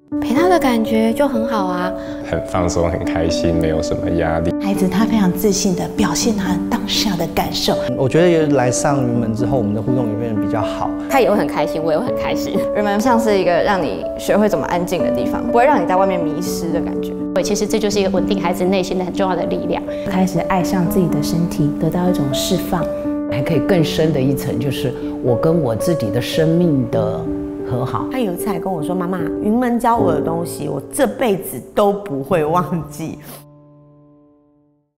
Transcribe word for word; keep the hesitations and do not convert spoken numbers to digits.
陪他的感觉就很好啊， 很放松、很开心，没有什么压力。 孩子他非常自信地表现他当下的感受。 我觉得来上云门之后，我们的互动也变得比较好。 他也会很开心，我也会很开心。 云门像是一个让你学会怎么安静的地方，不会让你在外面迷失的感觉。 对，其实这就是一个稳定孩子内心的很重要的力量。 开始爱上自己的身体，得到一种释放， 还可以更深的一层，就是我跟我自己的生命的和好。 他有一次还跟我说：“妈妈，云门教我的东西，我这辈子都不会忘记。”